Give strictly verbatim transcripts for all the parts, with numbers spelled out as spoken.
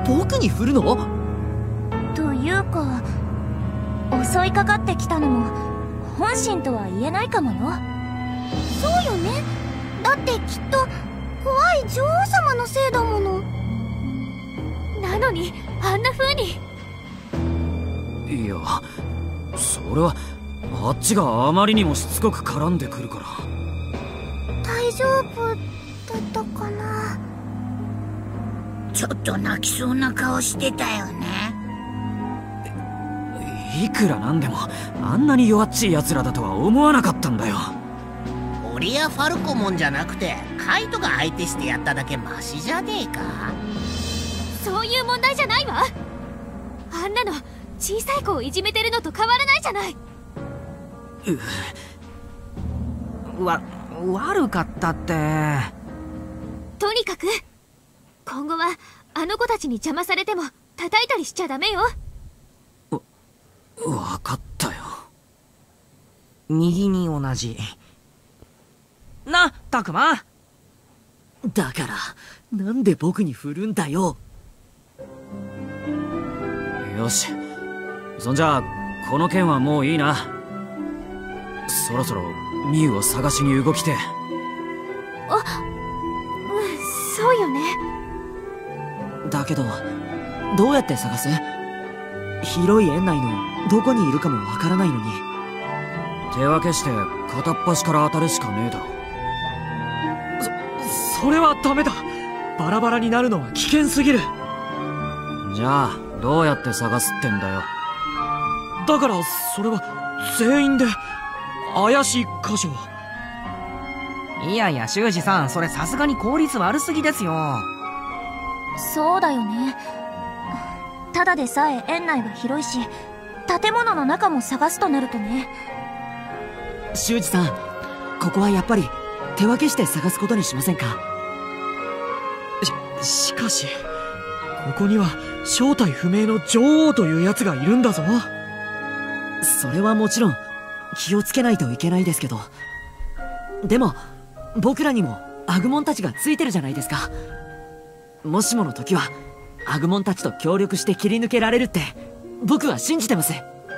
僕に振るの？ というか、襲いかかってきたのも本心とは言えないかもよ。 そうよね。だってきっと怖い女王様のせいだもの。 なのにあんな風に。 いや、それはあっちがあまりにもしつこく絡んでくるから。 大丈夫だったかな。 ちょっと泣きそうな顔してたよね。 いくらなんでもあんなに弱っちい奴らだとは思わなかったんだよ。 俺やファルコモンじゃなくてカイトが相手してやっただけマシじゃねえか。 そういう問題じゃないわ。あんなの小さい子をいじめてるのと変わらないじゃない。 わ悪かったって。 とにかく今後はあの子たちに邪魔されても叩いたりしちゃダメよ。 わ分かったよ。 右に同じな、たくま。 だからなんで僕に振るんだよ。よし、そんじゃあこの件はもういいな。そろそろミュウを探しに動きて。 あ、うん、そうよね。 だけどどうやって探す？広い園内のどこにいるかもわからないのに。手分けして片っ端から当たるしかねえだろ。 そ、それはダメだ。バラバラになるのは危険すぎる。 じゃあどうやって探すってんだよ。 だからそれは全員で怪しい箇所を。 いやいや修二さん、それさすがに効率悪すぎですよ。 そうだよね。ただでさえ園内は広いし、建物の中も探すとなるとね。 修二さん、ここはやっぱり手分けして探すことにしませんか？ し、しかしここには正体不明の女王というやつがいるんだぞ。 それはもちろん気をつけないといけないですけど、でも僕らにもアグモンたちがついてるじゃないですか。もしもの時はアグモンたちと協力して切り抜けられるって僕は信じてます。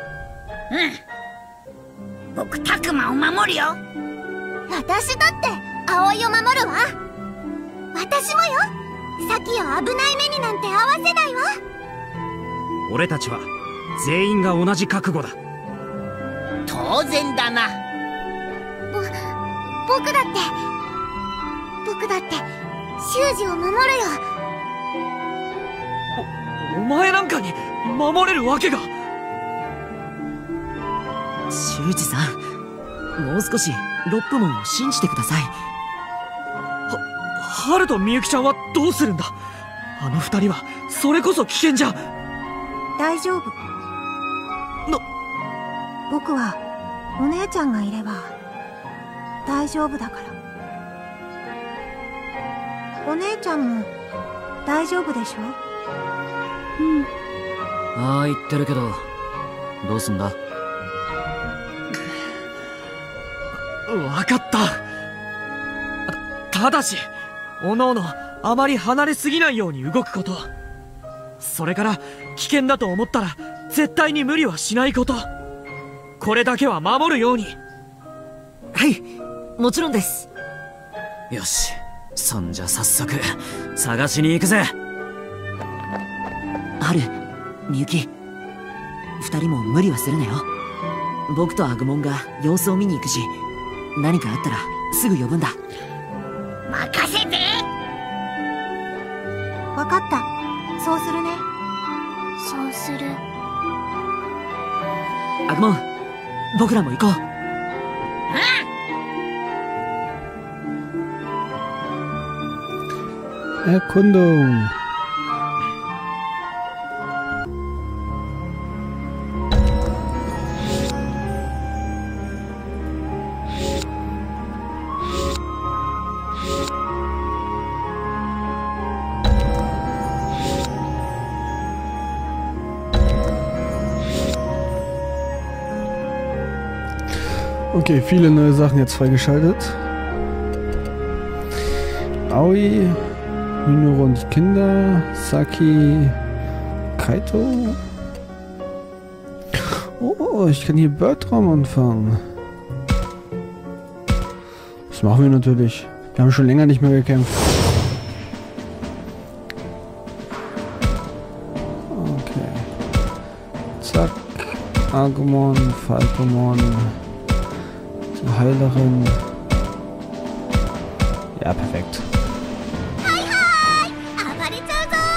うん、僕タクマを守るよ。 私だって葵を守るわ。私もよ。サキを危ない目になんて合わせないわ。 俺たちは全員が同じ覚悟だ。 当然だな。 ぼ僕だって僕だって修二を守るよ。 お, お前なんかに守れるわけが。 修二さん、もう少しロップモンを信じてください。 はハルとみゆきちゃんはどうするんだ。あの二人はそれこそ危険じゃ。 大丈夫。 な僕はお姉ちゃんがいれば大丈夫だから。お姉ちゃんも大丈夫でしょ？ うん。 ああ言ってるけどどうすんだ？ わかった。た、ただしおのおのあまり離れすぎないように動くこと。それから危険だと思ったら絶対に無理はしないこと。これだけは守るように。 はい、もちろんです。よし、そんじゃ早速探しに行くぜ。ハル、みゆき、二人も無理はするなよ。僕とアグモンが様子を見に行くし、何かあったらすぐ呼ぶんだ。 任せて。 わかった。そうするね。 そうする。 アグモン、僕らも行こう。 Erkundung. Okay, viele neue Sachen jetzt freigeschaltet. Aoi Minoru und die Kinder. Saki. Kaito. Oh, ich kann hier Bertram anfangen. Das machen wir natürlich. Wir haben schon länger nicht mehr gekämpft. Okay. Zack. Agumon, Falcomon. Die Heilerin. Ja, perfekt. Hi, hi! 暴れちゃうぞ！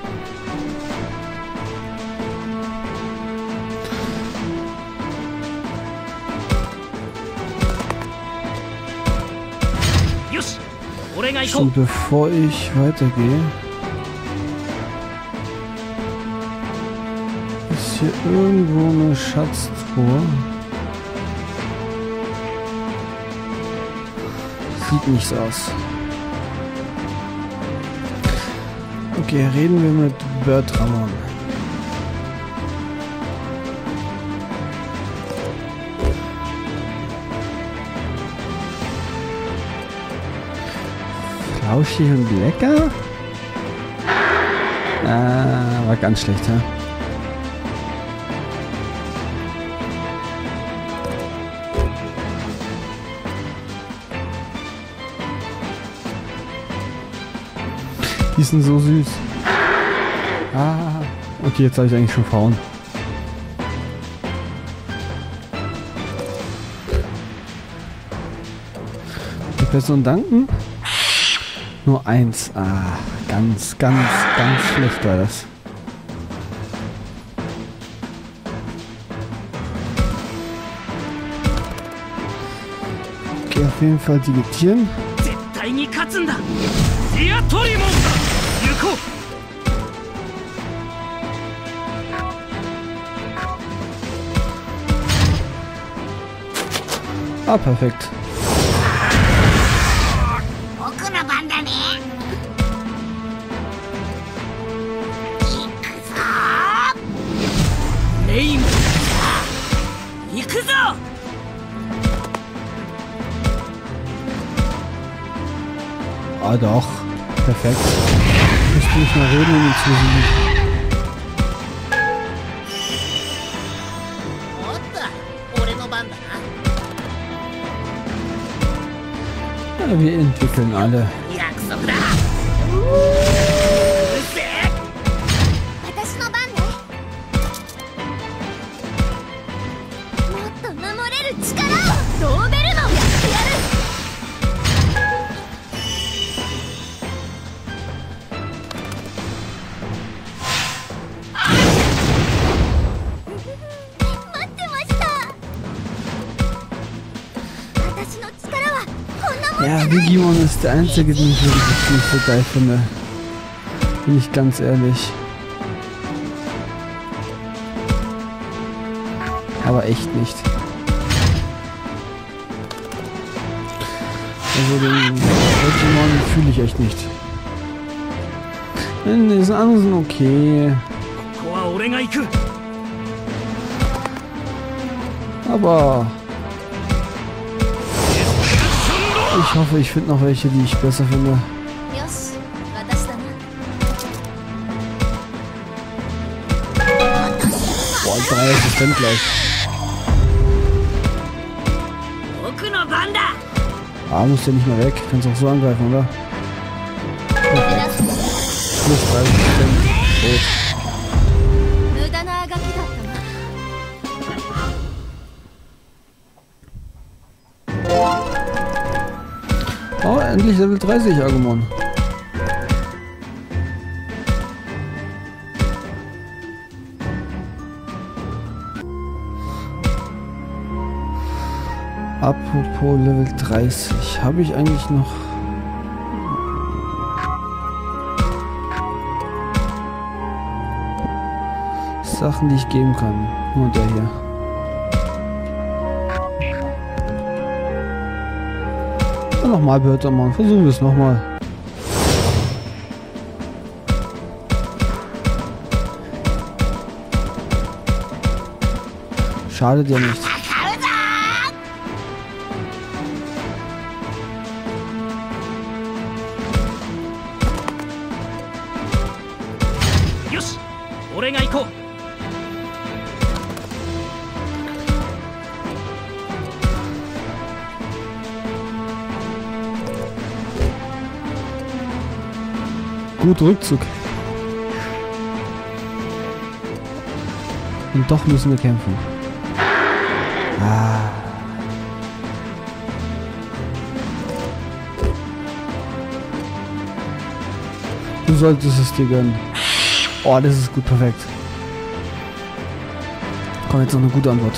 よし、俺が行こ So, う。 bevor ich weitergehe, ist hier irgendwo eine Schatztruhe. Sieht nicht so aus. Okay, reden wir mit Bertramon. Flauschig und lecker? Ah, war ganz schlecht, ja? Die sind so süß. Ah, okay, jetzt habe ich eigentlich schon Frauen. Die Person danken? Nur eins. Ah, ganz, ganz, ganz schlecht war das. Okay, auf jeden Fall digitieren. 絶対に勝つんだ。ディアトリモン。行こう。 Ah, perfekt. 僕の番だね。行くぞレインボー。行くぞ。 Ah, doch. Perfekt. Ich muss nicht mal reden, um ihn zu besiegen. おっと、俺の番だな。 Ja, wir entwickeln alle. 約束だ。 私の番ね。もっと守れる力をドーベルマンをやってやる。 待ってました。私の力はこんなもんじゃ Ja, ない。 Digimon ist der einzige, den ich wirklich nicht so geil finde. Bin ich ganz ehrlich. Aber echt nicht. Also den Digimon fühle ich echt nicht. Die anderen sind okay. ここは俺が行く。 Aber ich hoffe, ich finde noch welche, die ich besser finde. よし、私だな。 Boah, drei Assistent gleich. 僕の番だ。 Ah, muss ja nicht mehr weg. Kannst auch so angreifen, oder? Perfekt. Plus drei Assistent. Tot. 無駄なあがきだったな。 Oh, endlich Level dreißig, Agumon. Apropos Level dreißig. Habe ich eigentlich noch... Sachen, die ich geben kann? Nur der hier. Nochmal, Bertramon. Versuchen wir es nochmal. Schadet ja nicht. 俺が行こう。 Gut, Rückzug. Und doch müssen wir kämpfen. Ah. Du solltest es dir gönnen. Oh, das ist gut, perfekt. Komm, jetzt noch eine gute Antwort.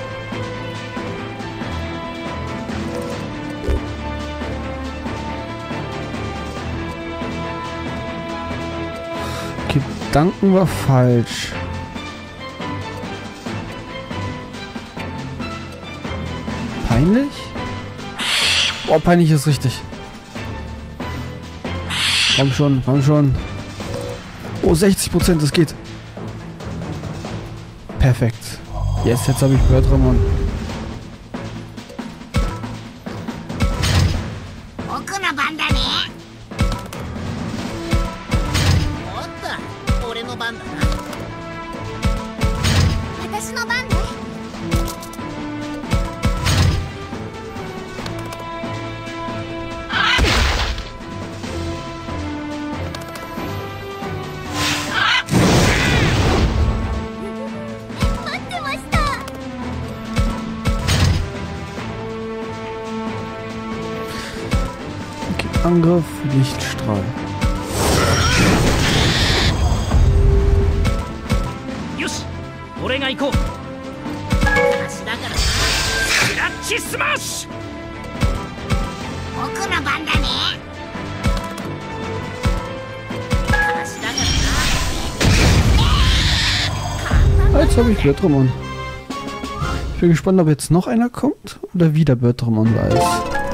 Gedanken war falsch. Peinlich? Oh, peinlich ist richtig. Komm schon, komm schon. Oh, sechzig Prozent, das geht. Perfekt. Yes, jetzt habe ich Bertramon. Angriff, Lichtstrahl. Yoshi, 俺が行こう。私だからな。スラッチスマッシュ。僕の番だね。私だからな。 Jetzt habe ich Bertramon. Ich bin gespannt, ob jetzt noch einer kommt oder wieder Bertramon da ist.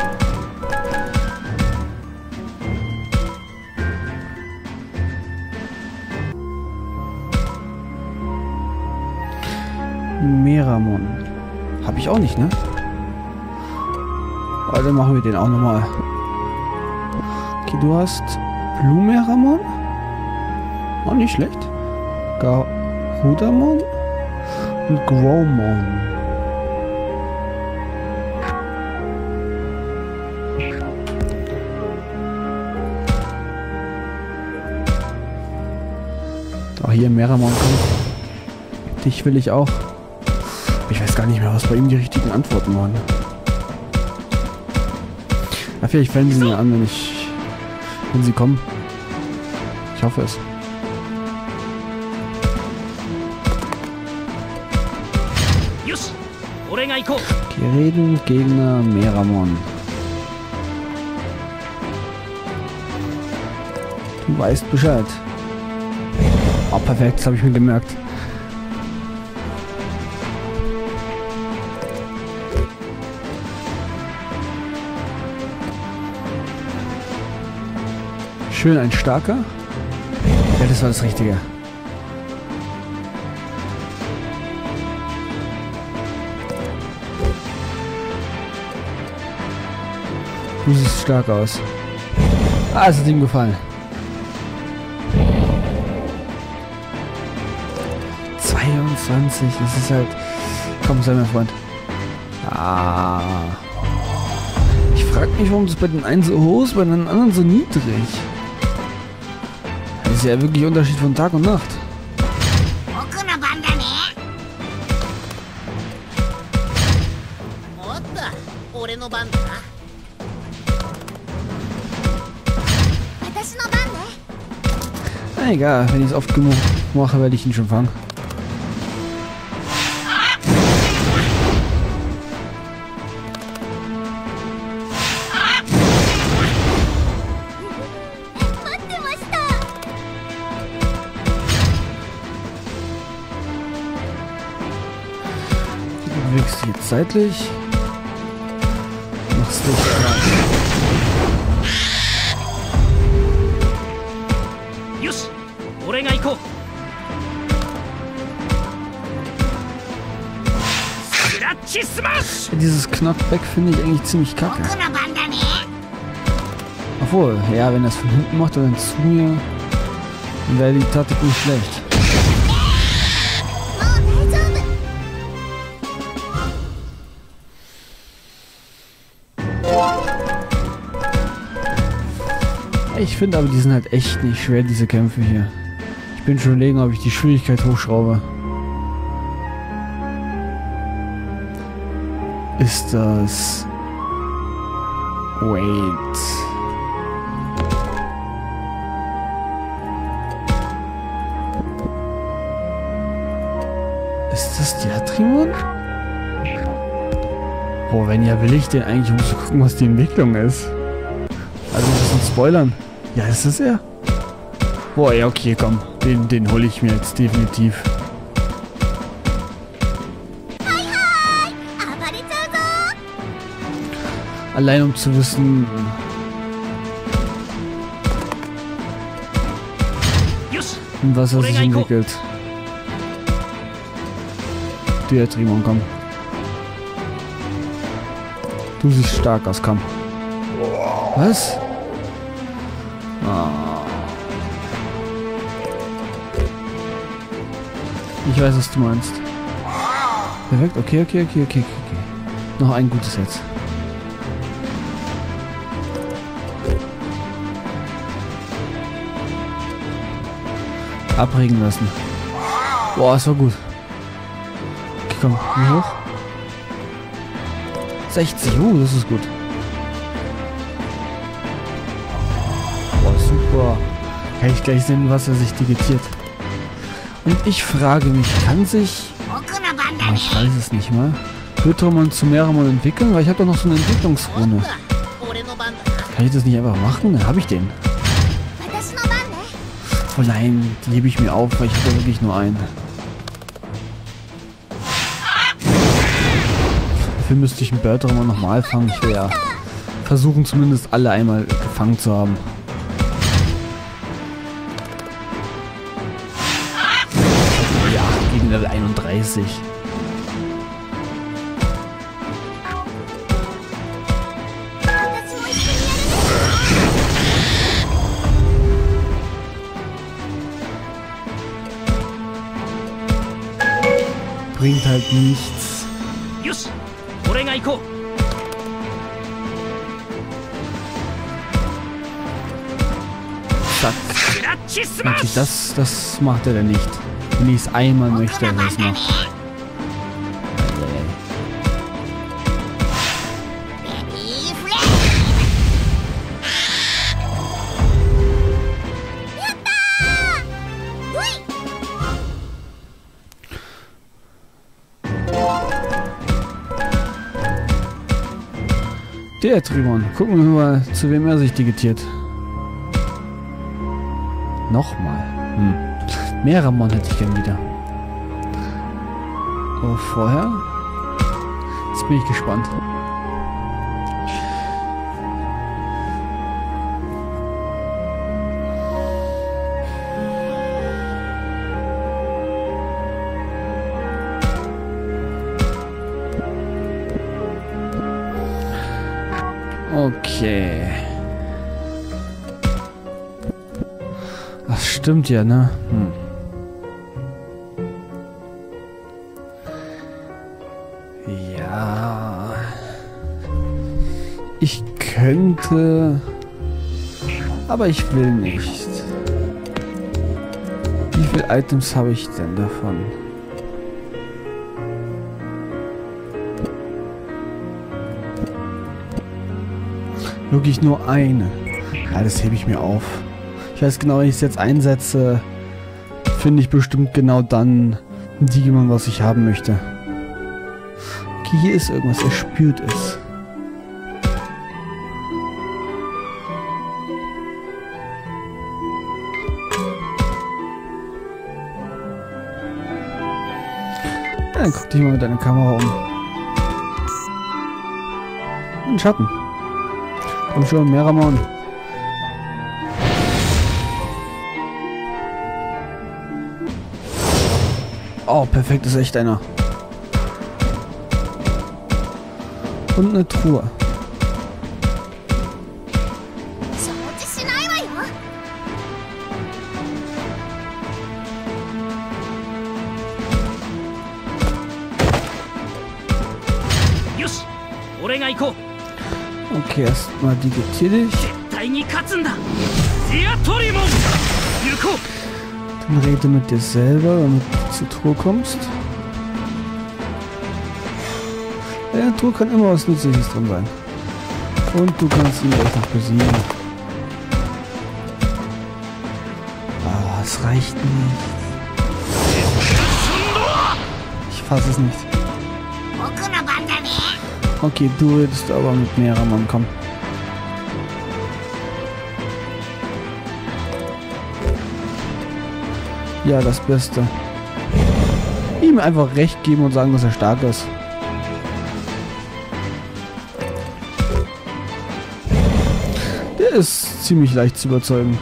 Meramon. Habe ich auch nicht, ne? Aber dann machen wir den auch nochmal. Okay, du hast Blumeramon. Auch nicht schlecht. Garudamon und Growmon. Auch hier Meramon kommt. Dich will ich auch. Ich weiß gar nicht mehr, was bei ihm die richtigen Antworten waren. Ja, vielleicht fällen sie mir an, wenn ich... wenn sie kommen. Ich hoffe es. Gereden, Gegner, Meramon. Du weißt Bescheid. Oh, perfekt, das habe ich mir gemerkt. Schön ein starker. Ja, das war das Richtige. Du siehst stark aus. Ah, es hat ihm gefallen. zweiundzwanzig, das ist halt... Komm, sei mein Freund. Ah. Ich frage mich, warum das bei den einen so hoch ist, bei den anderen so niedrig. Das ist ja wirklich Unterschied von Tag und Nacht. Na egal, wenn ich es oft genug mache, werde ich ihn schon fangen. Du bewegst dich jetzt seitlich. Machst dich klar. Dieses Knockback finde ich eigentlich ziemlich kacke. Obwohl, ja, wenn er es von hinten macht oder dann zu mir, dann wäre die Taktik nicht schlecht. Ich finde aber, die sind halt echt nicht schwer, diese Kämpfe hier. Ich bin schon überlegen, ob ich die Schwierigkeit hochschraube. Ist das... Wait... Ist das Diatrimon? Boah, wenn ja, will ich den eigentlich, um zu gucken, was die Entwicklung ist. Also ein bisschen spoilern. Ja, ist das er? Boah, ja, okay, komm. Den, den hole ich mir jetzt definitiv. Allein um zu wissen... in was er sich entwickelt. Diatrimon, komm. Du siehst stark aus, komm. Was? Ah. Ich weiß, was du meinst. Perfekt, okay, okay, okay, okay, okay. Noch ein gutes jetzt. Abregen lassen. Boah, es war gut. Okay, komm, wie hoch? sechzig, uh, das ist gut. Boah, super. Kann ich gleich sehen, was er sich digitiert. Und ich frage mich, kann sich... Ich weiß es nicht mal. Hydramon zu Meramon entwickeln? Weil ich habe doch noch so eine Entwicklungsrunde. Kann ich das nicht einfach machen? Dann habe ich den. Oh nein, die hebe ich mir auf, weil ich habe ja wirklich nur einen. Dafür müsste ich einen Bertramon nochmal fangen. Ich will ja versuchen, zumindest alle einmal gefangen zu haben. Ja, gegen Level einunddreißig. Bringt halt nichts. Zack. Okay, das, das macht er dann nicht. Wenn ich es einmal möchte, er das macht. Der Diatrimon. Gucken wir mal, zu wem er sich digitiert. Nochmal. Hm. Meramon hätte ich gern wieder. Aber vorher... Jetzt bin ich gespannt. Okay. Das stimmt ja, ne? Hm. Ja. Ich könnte... Aber ich will nicht. Wie viele Items habe ich denn davon? Wirklich nur eine. Ja, das hebe ich mir auf. Ich weiß genau, wenn ich es jetzt einsetze, finde ich bestimmt genau dann ein Digimon, was ich haben möchte. Okay, hier ist irgendwas. Er spürt es. Ja, dann guck dich mal mit deiner Kamera um. Ein Schatten. Komm schon, Meramon. Oh, perfekt, ist echt einer. Und eine Truhe. Okay, erstmal digitiere dich. Dann rede mit dir selber, damit du zur Truhe kommst. Ja, in der Truhe kann immer was Nützliches drin sein. Und du kannst ihn gleich noch besiegen. Ah, es reicht nicht. Ich fasse es nicht. Okay, du redest aber mit Meramon, komm. Ja, das Beste. Ihm einfach recht geben und sagen, dass er stark ist. Der ist ziemlich leicht zu überzeugen.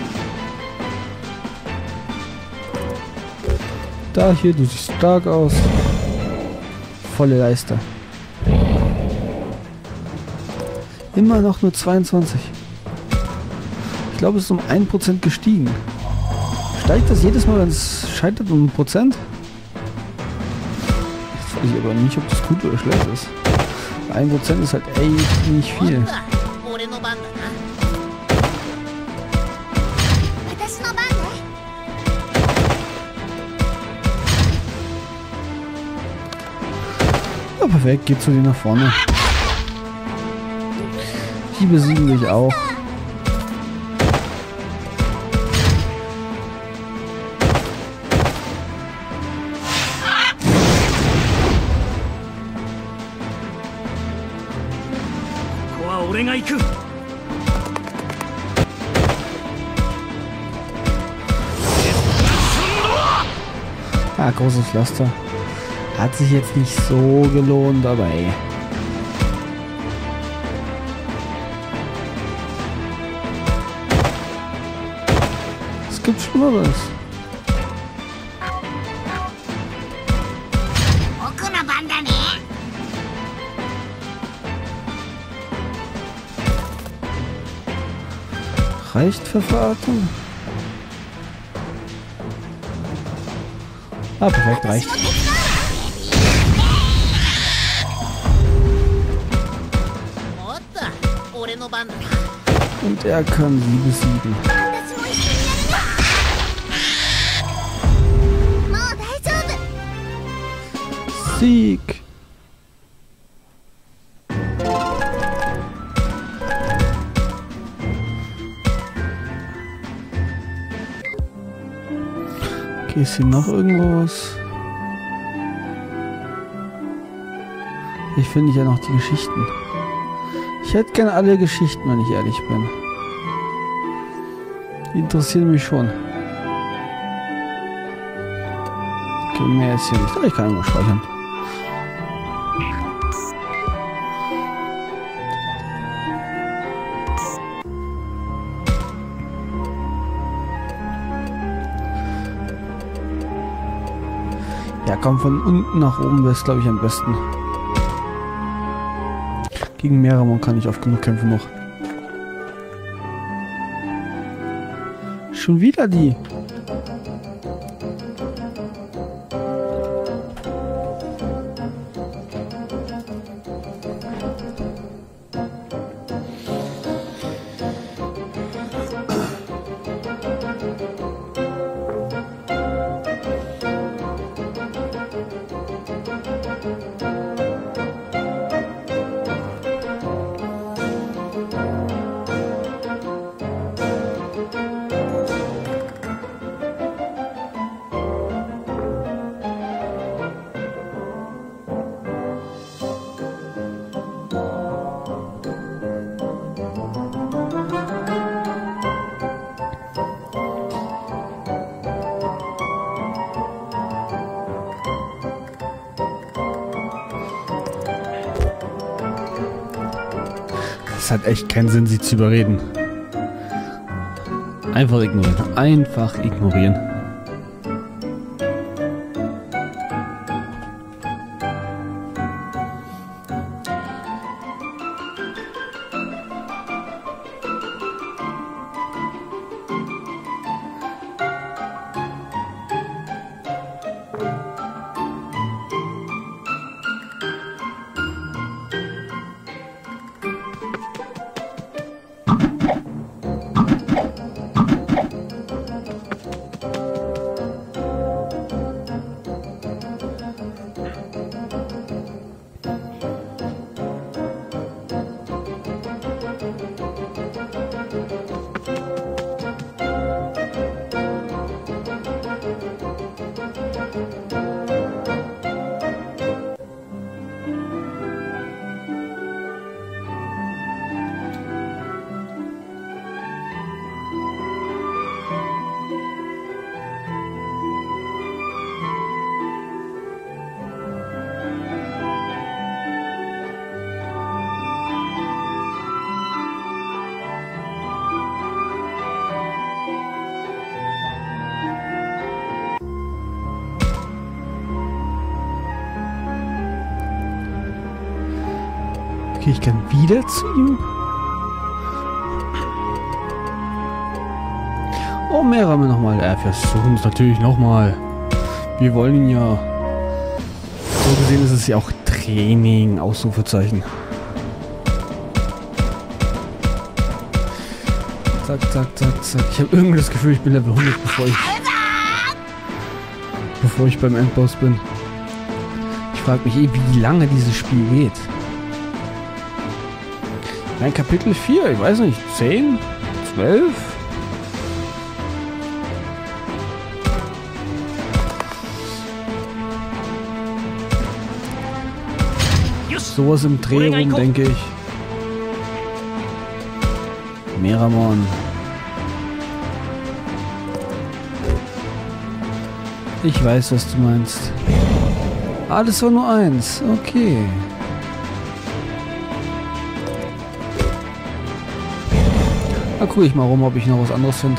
Da, hier, du siehst stark aus. Volle Leiste. Immer noch nur zweiundzwanzig. Ich glaube, es ist um ein Prozent gestiegen. Steigt das jedes Mal, wenn es scheitert, um ein Prozent? Jetzt weiß ich aber nicht, ob das gut oder schlecht ist. ein Prozent ist halt echt nicht viel. Ja, perfekt, geht zu dir nach vorne. Die besiegen dich auch. Ah, großes Pflaster. Hat sich jetzt nicht so gelohnt, aber ey. Es gibt Schlimmeres. Reicht für Verartung? Ah, perfekt, reicht. Und er kann sie besiegen. Sieg! Okay, ist hier noch irgendwas? Ich finde ja noch die Geschichten. Ich hätte gerne alle Geschichten, wenn ich ehrlich bin. Die interessieren mich schon. Okay, mehr ist hier nicht. Aber ich kann immer speichern. Ja, komm, von unten nach oben wäre es, glaube ich, am besten. Gegen Meramon kann ich oft genug kämpfen noch. Schon wieder die. Es hat echt keinen Sinn, sie zu überreden. Einfach ignorieren. Einfach ignorieren. Okay, ich kann wieder zu ihm. Oh, mehr haben wir nochmal. Ja, wir versuchen es natürlich nochmal. Wir wollen ihn ja. So gesehen ist es ja auch Training. Ausrufezeichen. Zack, zack, zack, zack. Ich habe irgendwie das Gefühl, ich bin Level hundert, bevor ich, bevor ich beim Endboss bin. Ich frage mich eh, wie lange dieses Spiel geht. Nein, Kapitel vier, ich weiß nicht, zehn? zwölf? Sowas im Dreh rum, denke ich. Meramon. Ich weiß, was du meinst. Ah, das war nur eins. Okay. Da gucke ich mal rum, ob ich noch was anderes finde.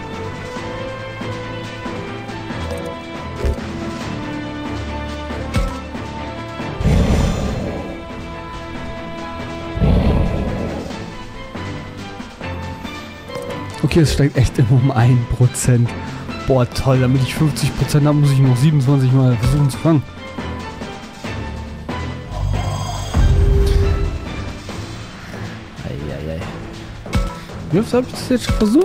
Okay, es steigt echt immer um ein Prozent. Boah, toll. Damit ich fünfzig Prozent habe, muss ich noch siebenundzwanzig Mal versuchen zu fangen. Eieiei. Wie oft habe ich das jetzt schon versucht?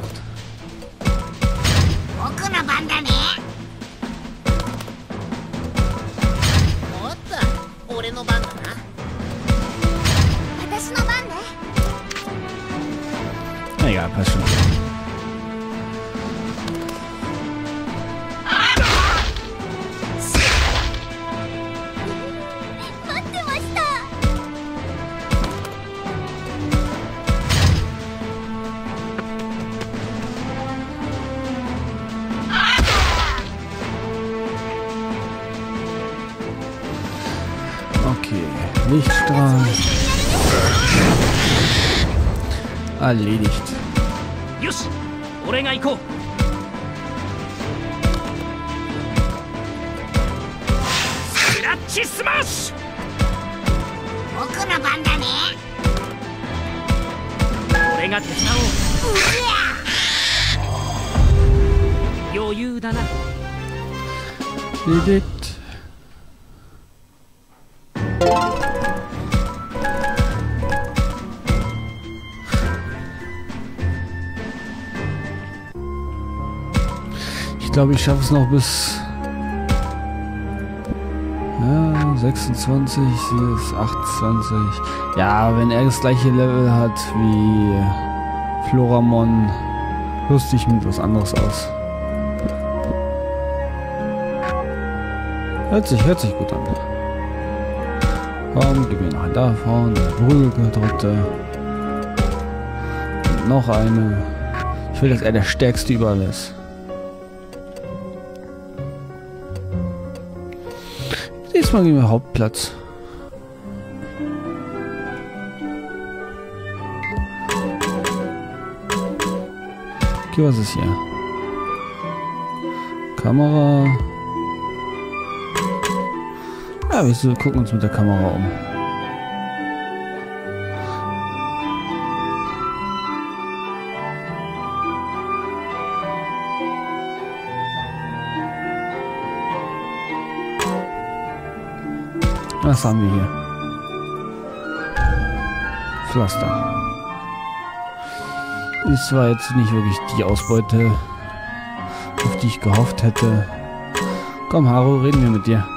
Egal, passt schon. Okay, Lichtstrahl. Erledigt. Yoshi, ore ga ikkou. Scratch Smash! Boku no ban da ne. Ore ga tetao. Yoyuu da na. Erledigt. Ich glaube, ich schaffe es noch bis ja, sechsundzwanzig, sie ist achtundzwanzig. Ja, wenn er das gleiche Level hat wie Floramon, rüste ich mit was anderes aus. Hört sich, hört sich gut an. Komm, gib mir noch einen davon, eine Brügelgedrückte. Und noch eine. Ich will, dass er der stärkste überall ist. Diesmal gehen wir Hauptplatz. Okay, was ist hier? Kamera. Ja, wir gucken uns mit der Kamera um. Was haben wir hier? Pflaster. Ist zwar jetzt nicht wirklich die Ausbeute, auf die ich gehofft hätte. Komm, Haru, reden wir mit dir.